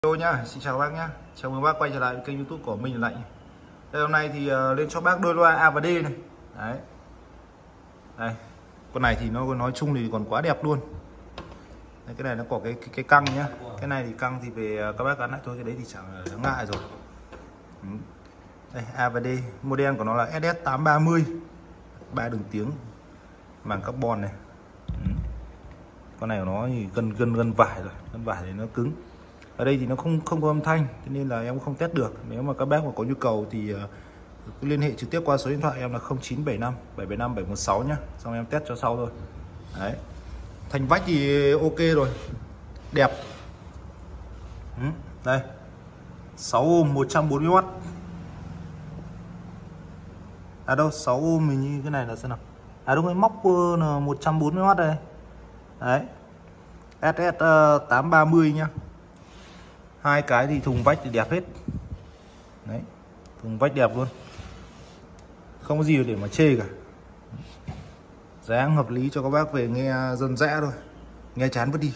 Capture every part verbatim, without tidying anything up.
Hello nhá, xin chào bác nhá. Chào mừng bác quay trở lại với kênh YouTube của mình Lạnh. Đây hôm nay thì uh, lên cho bác đôi loa A và D này. Đấy. Đây. Con này thì nó nói chung thì còn quá đẹp luôn. Đây, cái này nó có cái cái, cái căng nhá. Cái này thì căng thì về các bác gắn lại thôi, cái đấy thì chẳng đáng ngại rồi. Ừ. Đây A và D, model của nó là S S tám ba mươi. ba đường tiếng màng carbon này. Ừ. Con này của nó thì gân gân gân vải rồi, gân vải thì nó cứng. Ở đây thì nó không không có âm thanh, cho nên là em không test được. Nếu mà các bác mà có nhu cầu thì uh, cứ liên hệ trực tiếp qua số điện thoại em là không chín bảy năm bảy bảy năm bảy một sáu nhá, xong em test cho sau thôi. Đấy. Thành vách thì ok rồi, đẹp. Ừ, đây sáu ôm một trăm bốn mươi oát. À đâu, sáu ôm mình như cái này là xem nào. À đúng rồi, móc là một trăm bốn mươi oát đây. Đấy. S S tám ba mươi nhá. Hai cái thì thùng vách thì đẹp hết. Đấy, thùng vách đẹp luôn, không có gì để mà chê cả. Giá hợp lý cho các bác về nghe dân dã thôi, nghe chán vứt đi.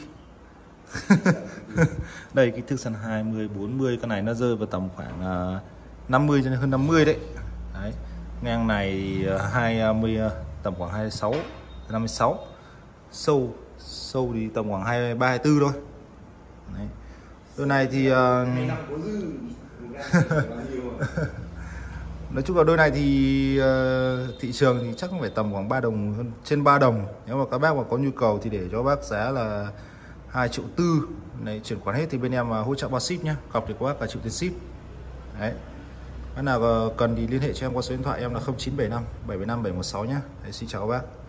Đây kích thước sân hai mươi bốn mươi, con này nó rơi vào tầm khoảng năm mươi cho nên hơn năm mươi đấy. Đấy, ngang này hai mươi, tầm khoảng hai mươi sáu năm mươi sáu, sâu sâu thì tầm khoảng hai mươi ba hai mươi tư thôi. Đấy. Đôi này thì uh... nói chung là đôi này thì uh, thị trường thì chắc phải tầm khoảng ba đồng, hơn trên ba đồng. Nếu mà các bác mà có nhu cầu thì để cho bác giá là hai triệu tư. Này, chuyển khoản hết thì bên em uh, hỗ trợ bao ship nhá, cọc thì các bác cả chịu tiền ship. Đấy. Bác nào cần thì liên hệ cho em qua số điện thoại em là không chín bảy năm bảy bảy năm bảy một sáu nhá. Đấy, xin chào các bác.